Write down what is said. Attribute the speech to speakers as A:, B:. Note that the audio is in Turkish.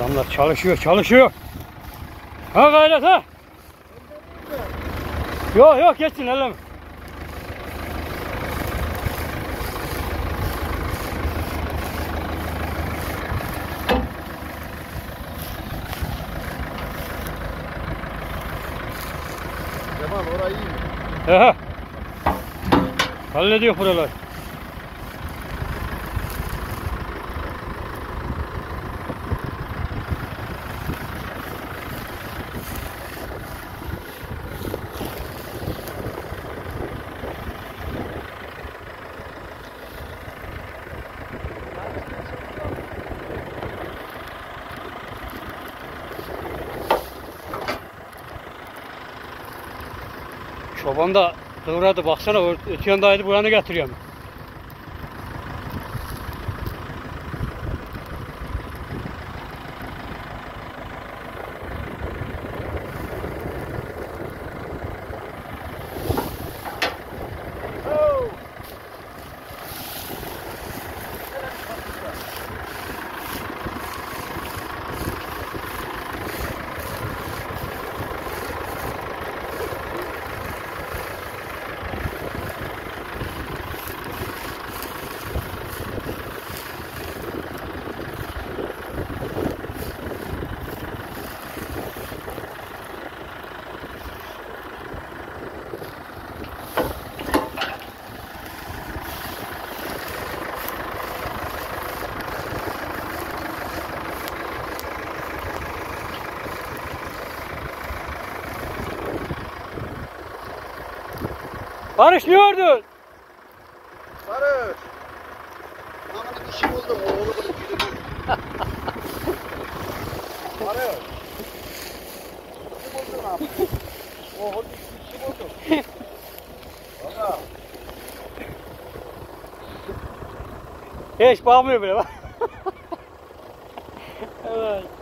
A: Adamlar çalışıyor, çalışıyor. Ha gayret ha. Yok yok geçsin elleme.
B: Cemal orayı iyi mi?
A: He. Hallediyor buralar. Çoban da kıvradı baksana öte yandaydı bu yana getiriyorum. Barış ne gördün?
B: Barış. Aman işi buldum. Oğlu bunu gidelim. Barış. İşi buldum abi. Oğlu işi buldum. Valla.
A: Hiç bakmıyor bile bak. Evet.